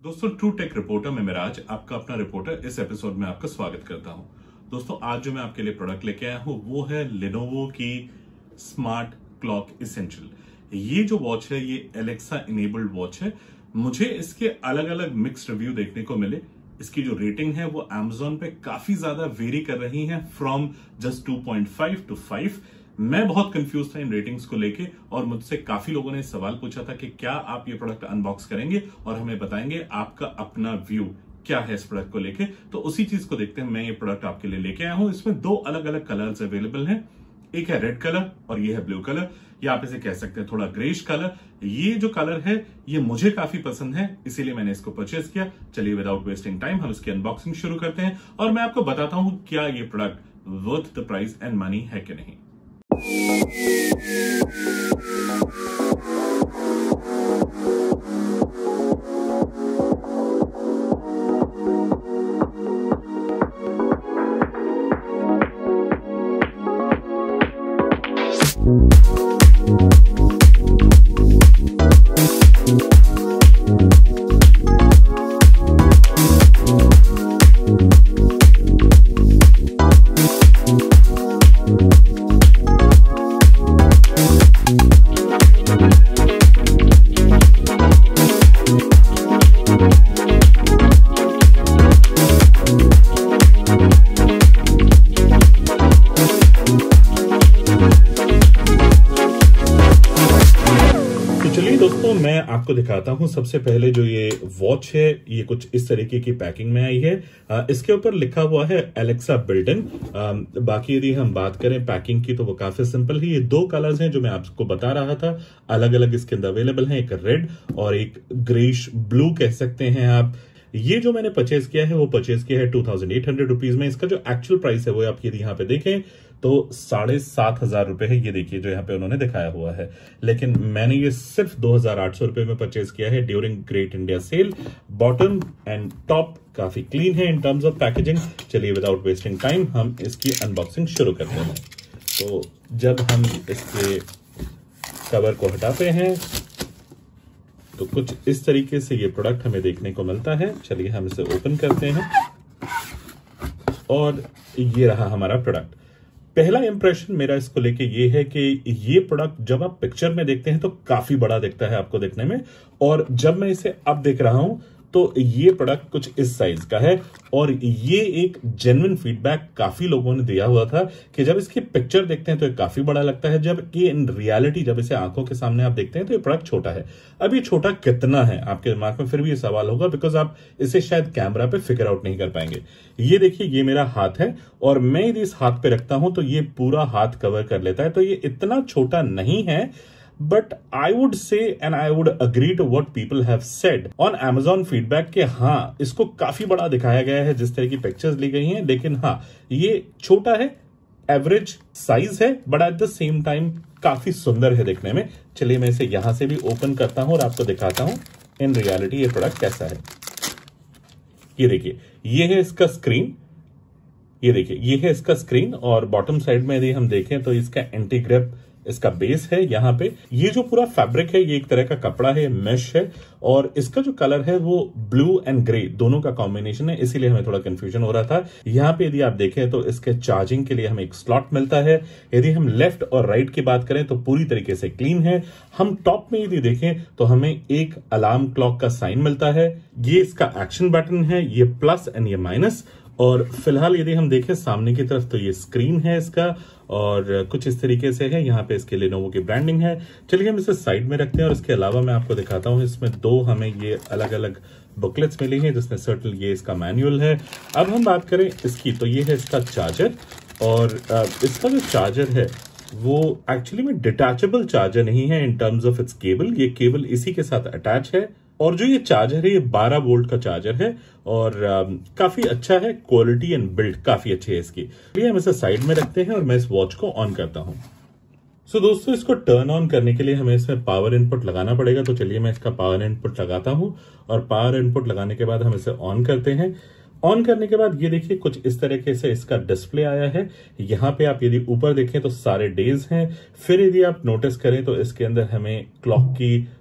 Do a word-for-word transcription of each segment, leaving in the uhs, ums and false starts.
दोस्तों true take reporter में मिराज आपका अपना रिपोर्टर इस एपिसोड में आपका स्वागत करता हूं। दोस्तों आज जो मैं आपके लिए प्रोडक्ट लेके आया हूं वो है लेनोवो की स्मार्ट क्लॉक एसेंशियल। ये जो वॉच है ये एलेक्सा इनेबल्ड वॉच है। मुझे इसके अलग अलग मिक्स्ड रिव्यू देखने को मिले। इसकी जो रेटिंग है वो Amazon पे काफी ज्यादा वेरी कर रही है from just two point five to five. मैं बहुत कंफ्यूज था इन रेटिंग्स को लेके और मुझसे काफी लोगों ने सवाल पूछा था कि क्या आप ये प्रोडक्ट अनबॉक्स करेंगे और हमें बताएंगे आपका अपना व्यू क्या है इस प्रोडक्ट को लेके। तो उसी चीज को देखते हैं मैं ये प्रोडक्ट आपके लिए लेके आया हूं। इसमें दो अलग अलग कलर्स अवेलेबल हैं, एक है रेड कलर और ये है ब्लू कलर, या आप इसे कह सकते हैं थोड़ा ग्रेश कलर। ये जो कलर है ये मुझे काफी पसंद है, इसीलिए मैंने इसको परचेज किया। चलिए विदाउट वेस्टिंग टाइम हम इसकी अनबॉक्सिंग शुरू करते हैं और मैं आपको बताता हूं क्या ये product worth the price and money है कि नहीं। दोस्तों मैं आपको दिखाता हूं। सबसे पहले जो ये वॉच है ये कुछ इस तरीके की पैकिंग में आई है। आ, इसके ऊपर लिखा हुआ है एलेक्सा बिल्ट इन। बाकी यदि हम बात करें पैकिंग की तो वो काफी सिंपल है। ये दो कलर्स हैं जो मैं आपको बता रहा था, अलग अलग इसके अंदर अवेलेबल हैं, एक रेड और एक ग्रेश ब्लू कह सकते हैं आप। ये जो मैंने परचेज किया है वो परचेज किया है two thousand eight hundred rupees में। इसका जो एक्चुअल प्राइस है वो आप यदि यहाँ पे देखें तो साढ़े सात हजार रुपए है। ये देखिए जो यहाँ पे उन्होंने दिखाया हुआ है, लेकिन मैंने ये सिर्फ दो हजार आठ सौ रुपए में परचेज किया है during great India sale. Bottom and top काफी क्लीन है इन टर्म्स ऑफ पैकेजिंग। चलिए विदाउट वेस्टिंग टाइम हम इसकी अनबॉक्सिंग शुरू करते हैं। तो जब हम इसके कवर को हटाते हैं तो कुछ इस तरीके से ये प्रोडक्ट हमें देखने को मिलता है। चलिए हम इसे ओपन करते हैं और ये रहा हमारा प्रोडक्ट। पहला इंप्रेशन मेरा इसको लेके ये है कि ये प्रोडक्ट जब आप पिक्चर में देखते हैं तो काफी बड़ा दिखता है आपको देखने में, और जब मैं इसे अब देख रहा हूं तो ये प्रोडक्ट कुछ इस साइज का है। और ये एक जेन्युइन फीडबैक काफी लोगों ने दिया हुआ था कि जब इसकी पिक्चर देखते हैं तो ये काफी बड़ा लगता है, जबकि इन रियलिटी जब इसे आंखों के सामने आप देखते हैं तो ये प्रोडक्ट छोटा है। अब ये छोटा कितना है आपके दिमाग में फिर भी ये सवाल होगा, बिकॉज आप इसे शायद कैमरा पे फिगर आउट नहीं कर पाएंगे। ये देखिए ये मेरा हाथ है और मैं यदि इस हाथ पे रखता हूं तो ये पूरा हाथ कवर कर लेता है। तो ये इतना छोटा नहीं है, but I would say and I would agree to what people have said on Amazon feedback के हाँ इसको काफी बड़ा दिखाया गया है जिस तरह की पिक्चर्स ली गई हैं, लेकिन हाँ ये छोटा है, एवरेज साइज है, but at the same time काफी सुंदर है देखने में। चलिए मैं इसे यहां से भी ओपन करता हूं और आपको दिखाता हूं इन रियलिटी ये प्रोडक्ट कैसा है। ये देखिए ये है इसका स्क्रीन, ये देखिए ये है इसका स्क्रीन और बॉटम साइड में यदि हम देखें तो इसका एंटी ग्रिप इसका बेस है। यहाँ पे ये जो पूरा फैब्रिक है ये एक तरह का कपड़ा है, मेश है, और इसका जो कलर है वो ब्लू एंड ग्रे दोनों का कॉम्बिनेशन है, इसीलिए हमें थोड़ा कंफ्यूजन हो रहा था। यहाँ पे यदि आप देखें तो इसके चार्जिंग के लिए हमें एक स्लॉट मिलता है। यदि हम लेफ्ट और राइट की बात करें तो पूरी तरीके से क्लीन है। हम टॉप में यदि देखें तो हमें एक अलार्म क्लॉक का साइन मिलता है। ये इसका एक्शन बटन है, ये प्लस एंड ये माइनस। और फिलहाल यदि हम देखें सामने की तरफ तो ये स्क्रीन है इसका और कुछ इस तरीके से है। यहाँ पे इसके लेनोवो की ब्रांडिंग है। चलिए हम इसे साइड में रखते हैं और इसके अलावा मैं आपको दिखाता हूँ इसमें दो हमें ये अलग अलग बुकलेट्स मिली हैं जिसमें सर्टल ये इसका मैनुअल है। अब हम बात करें इसकी तो ये है इसका चार्जर, और इसका जो चार्जर है वो एक्चुअली में डिटैचेबल चार्जर नहीं है in terms of its cable. ये केबल इसी के साथ अटैच है और जो ये चार्जर है ये बारह वोल्ट का चार्जर है और आ, काफी अच्छा है। क्वालिटी एंड बिल्ड काफी अच्छी है इसकी। चलिए हम इसे साइड में रखते हैं और मैं इस वॉच को ऑन करता हूं। सो so, दोस्तों इसको टर्न ऑन करने के लिए हमें इसमें पावर इनपुट लगाना पड़ेगा। तो चलिए मैं इसका पावर इनपुट लगाता हूं और पावर इनपुट लगाने के बाद हम इसे ऑन करते हैं। ऑन करने के बाद ये देखिए कुछ इस तरीके से इसका डिस्प्ले आया है। यहाँ पे आप यदि ऊपर देखें तो सारे डेज हैं। फिर यदि आप नोटिस करें तो इसके अंदर हमें क्लॉक की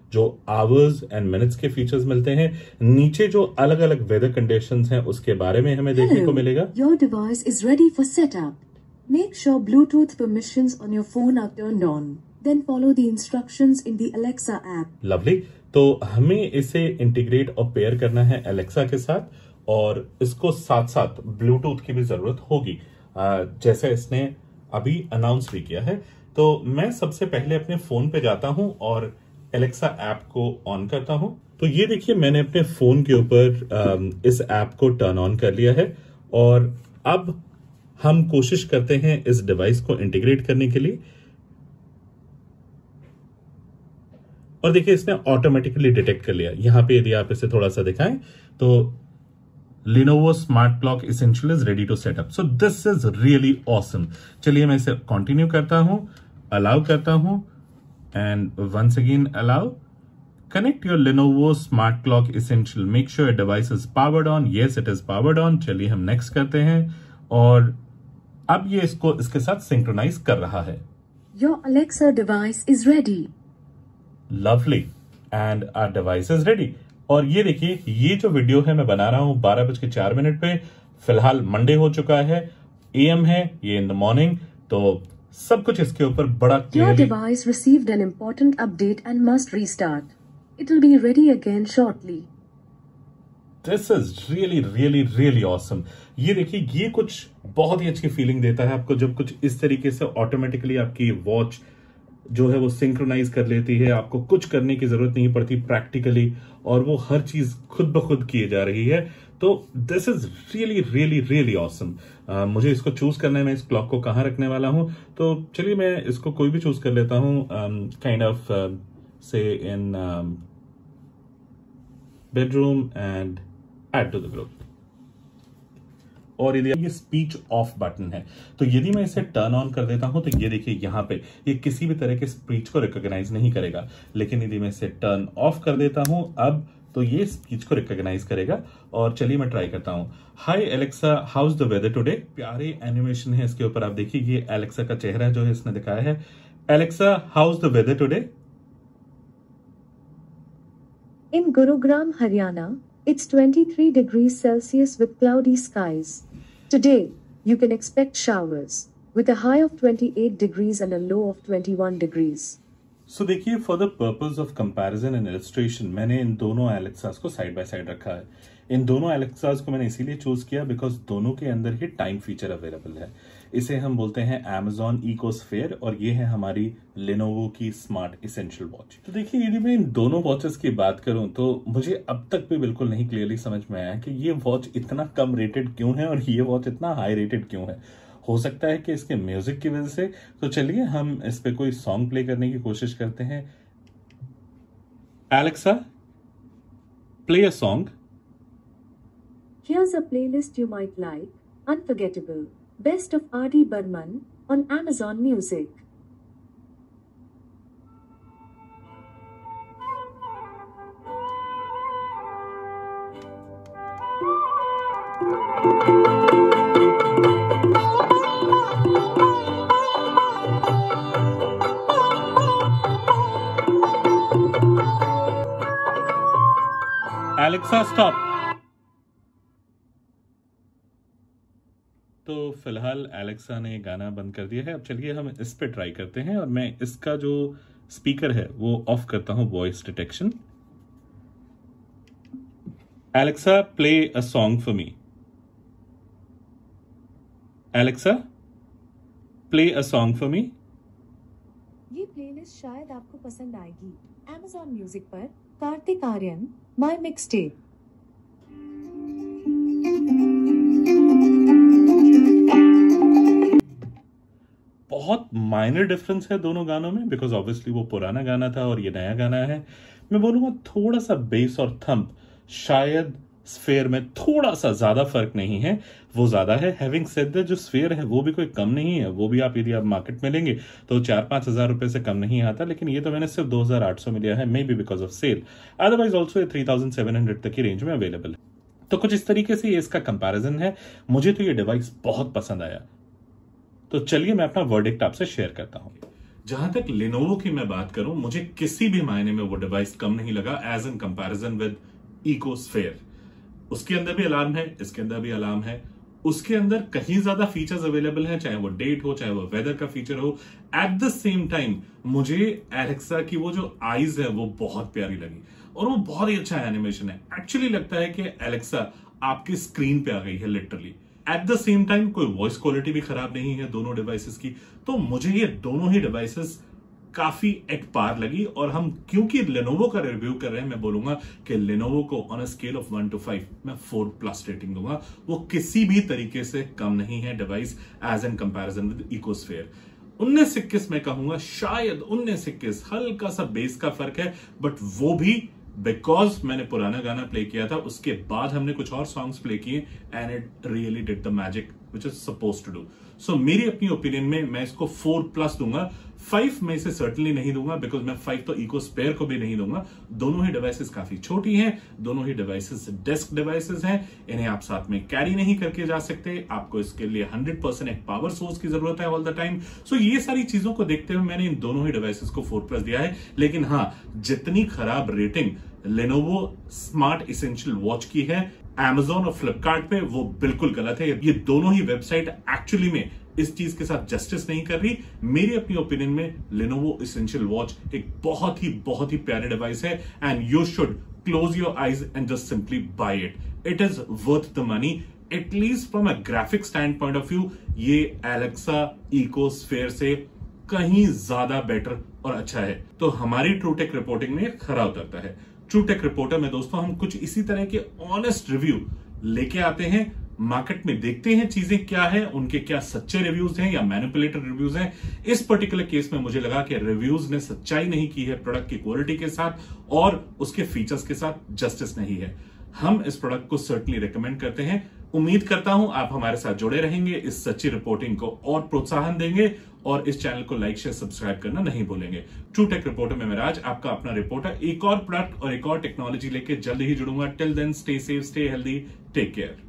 जो आवर्स एंड मिनट्स के फीचर्स मिलते हैं। नीचे जो अलग अलग वेदर कंडीशंस हैं उसके बारे में हमें देखने को मिलेगा। Your device is ready for setup. Make sure Bluetooth permissions on your phone are turned on. Then follow the instructions in the Alexa app. Lovely. तो हमें इसे इंटीग्रेट और पेयर करना है एलेक्सा के साथ, और इसको साथ साथ ब्लूटूथ की भी जरूरत होगी, जैसे इसने अभी अनाउंस भी किया है। तो मैं सबसे पहले अपने फोन पे जाता हूं और एलेक्सा ऐप को ऑन करता हूं। तो ये देखिए, मैंने अपने फोन के ऊपर इस ऐप को टर्न ऑन कर लिया है, और अब हम कोशिश करते हैं इस डिवाइस को इंटीग्रेट करने के लिए। और देखिए, इसने ऑटोमेटिकली डिटेक्ट कर लिया। यहां पे यदि आप इसे थोड़ा सा दिखाएं तो Lenovo Smart Clock Essential is ready to set up. So this is really awesome. चलिए मैं इसे कंटिन्यू करता हूं, अलाउ करता हूं, and once again allow. Connect your Lenovo Smart Clock Essential. Make sure your device is powered on. Yes, it is powered on. चलिए हम next करते हैं, और अब ये इसको इसके साथ सिंक्रोनाइज कर रहा है। Your Alexa device is ready. Lovely. And our device is ready. और ये देखिए, ये जो वीडियो है मैं बना रहा हूं बारह बज के चार मिनट पे। फिलहाल मंडे हो चुका है, एएम है, ये इन द मॉर्निंग। तो सब कुछ इसके ऊपर बड़ा Your device received an important update and must restart. It will be ready again shortly. This is really really really awesome. ये देखिए, ये कुछ बहुत ही अच्छी फीलिंग देता है आपको जब कुछ इस तरीके से ऑटोमेटिकली आपकी वॉच जो है वो सिंक्रोनाइज कर लेती है। आपको कुछ करने की जरूरत नहीं पड़ती प्रैक्टिकली, और वो हर चीज खुद ब खुद किए जा रही है। तो this is really really really awesome. मुझे इसको चूज करना है, मैं इस क्लॉक को कहाँ रखने वाला हूं। तो चलिए मैं इसको कोई भी चूज कर लेता हूं, काइंड ऑफ से in bedroom and add to the group. और यदि ये स्पीच ऑफ बटन है, तो यदि मैं इसे टर्न ऑन कर देता हूं तो ये देखिए, यहां पे ये किसी भी तरह के स्पीच को रिकॉग्नाइज नहीं करेगा। लेकिन यदि मैं इसे टर्न ऑफ कर देता हूं अब, तो ये स्पीच को रिकॉग्नाइज करेगा। और चलिए मैं ट्राई करता हूं। Hi Alexa, how is the weather today. प्यारे एनिमेशन है इसके ऊपर, आप देखिए ये एलेक्सा का चेहरा जो है इसने दिखाया है। Alexa, how is the weather today. In Gurugram, Haryana, it's twenty-three degrees Celsius with cloudy skies. Today, you can expect showers with a high of twenty-eight degrees and a low of twenty-one degrees. So so, देखिए, for the purpose of comparison and illustration मैंने इन दोनों एलेक्सास को side by side रखा है। इन दोनों एलेक्सास को मैंने इसीलिए चूज किया बिकॉज दोनों के अंदर ही टाइम फीचर अवेलेबल है। इसे हम बोलते हैं Amazon इकोस्फेयर, और ये है हमारी Lenovo की स्मार्ट इसेंशियल वॉच। तो देखिए, यदि मैं इन दोनों वॉचेस की बात करूं तो मुझे अब तक भी बिल्कुल नहीं क्लियरली समझ में आया कि ये वॉच इतना कम रेटेड क्यों है और ये वॉच इतना हाई रेटेड क्यों है। हो सकता है कि इसके म्यूजिक की वजह से। तो चलिए हम इस पे कोई सॉन्ग प्ले करने की कोशिश करते हैं। Alexa, play a song. Here's a playlist you might like. Unforgettable. Best of R D Burman on Amazon Music. Alexa stop. तो फिलहाल एलेक्सा ने गाना बंद कर दिया है। अब चलिए हम इस पे ट्राई करते हैं, और मैं इसका जो स्पीकर है वो ऑफ करता हूं, voice detection. Alexa, play a song for me. Alexa, play a song for me. ये प्लेलिस्ट शायद आपको पसंद आएगी। Amazon म्यूजिक पर कार्तिक आर्यन, माय मिक्सटेप। बहुत माइनर डिफरेंस है दोनों गानों में, बिकॉज ऑब्वियसली वो पुराना गाना था और ये नया गाना है। मैं बोलूंगा थोड़ा सा बेस और थंप शायद स्फेयर में थोड़ा सा ज्यादा फर्क नहीं है, वो ज्यादा है। हैविंग सेड दैट, जो स्फेयर है वो भी कोई कम नहीं है, वो भी आप यदि आप मार्केट में लेंगे तो चार पांच हजार रुपए से कम नहीं आता। लेकिन ये तो मैंने सिर्फ दो हजार आठ सौ में लिया है, maybe because of sale. Otherwise also three thousand seven hundred तक की रेंज में अवेलेबल है। तो कुछ इस तरीके से ये इसका कंपैरिजन है। मुझे तो ये डिवाइस बहुत पसंद आया। तो चलिए मैं अपना वर्डिक्ट आपसे शेयर करता हूं। जहां तक Lenovo की मैं बात करूं, मुझे किसी भी मायने में वो डिवाइस कम नहीं लगा as in comparison with Echo Sphere. उसके अंदर भी अलार्म है, इसके अंदर भी अलार्म है, उसके अंदर कहीं ज्यादा फीचर्स अवेलेबल हैं, चाहे वो डेट हो, चाहे वो वेदर का फीचर हो। एट द सेम टाइम मुझे एलेक्सा की वो जो आईज है वो बहुत प्यारी लगी और वो बहुत ही अच्छा एनिमेशन है। एक्चुअली लगता है कि एलेक्सा आपकी स्क्रीन पे आ गई है literally. At the same time कोई वॉइस क्वालिटी भी खराब नहीं है दोनों डिवाइसेस की। तो मुझे ये दोनों ही डिवाइसेस काफी एट पार लगी। और हम क्योंकि Lenovo का रिव्यू कर रहे हैं, मैं बोलूंगा कि Lenovo को on a scale of one to five मैं फोर प्लस रेटिंग दूंगा। वो किसी भी तरीके से कम नहीं है device as in comparison with Echo Sphere. उन्नीस इक्कीस में कहूंगा, शायद उन्नीस इक्कीस हल्का सा बेस का फर्क है, बट वो भी बिकॉज मैंने पुराना गाना प्ले किया था, उसके बाद हमने कुछ और सॉन्ग्स प्ले किए and it really did the magic which is suppose to do. So मेरी अपनी ओपिनियन में मैं इसको फोर प्लस दूंगा। फाइव में इसे सर्टनली नहीं दूंगा बिकॉज मैं फाइव तो इकोस्फेयर को भी नहीं दूंगा। दोनों ही डिवाइसेस काफी छोटी हैं, दोनों ही डिवाइसेस डेस्क डिवाइसेस हैं, इन्हें आप साथ में कैरी नहीं करके जा सकते। आपको इसके लिए हंड्रेड परसेंट एक पावर सोर्स की जरूरत है ऑल द टाइम। सो ये सारी चीजों को देखते हुए मैंने इन दोनों ही डिवाइसेस को फोर प्लस दिया है। लेकिन हाँ, जितनी खराब rating Lenovo smart essential watch की है Amazon और फ्लिपकार्ट पे, वो बिल्कुल गलत है। ये दोनों ही वेबसाइट एक्चुअली में इस चीज के साथ जस्टिस नहीं कर रही। मेरी अपनी ओपिनियन में Lenovo इसेंशियल वॉच एक बहुत ही बहुत ही प्यारे डिवाइस है and you should close your eyes and just simply buy it. It is worth the money, at least from a graphic standpoint of view. ये एलेक्सा इकोस्फेयर से कहीं ज्यादा बेटर और अच्छा है। तो हमारी ट्रूटेक रिपोर्टिंग में खरा उतरता है। ट्रूटेक रिपोर्टर में दोस्तों हम कुछ इसी तरह के ऑनेस्ट रिव्यू लेके आते हैं, मार्केट में देखते हैं चीजें क्या है, उनके क्या सच्चे रिव्यूज हैं या मैनिपुलेटेड रिव्यूज हैं। इस पर्टिकुलर केस में मुझे लगा कि रिव्यूज ने सच्चाई नहीं की है प्रोडक्ट की क्वालिटी के साथ और उसके फीचर्स के साथ जस्टिस नहीं है। हम इस प्रोडक्ट को सर्टनली रिकमेंड करते हैं। उम्मीद करता हूं आप हमारे साथ जुड़े रहेंगे, इस सच्ची रिपोर्टिंग को और प्रोत्साहन देंगे और इस चैनल को लाइक शेयर सब्सक्राइब करना नहीं भूलेंगे। ट्रूटेक रिपोर्टर में मैं राज, आपका अपना रिपोर्टर, एक और प्रोडक्ट और एक और टेक्नोलॉजी लेके जल्द ही जुड़ूंगा। Till then stay safe, stay healthy, take care.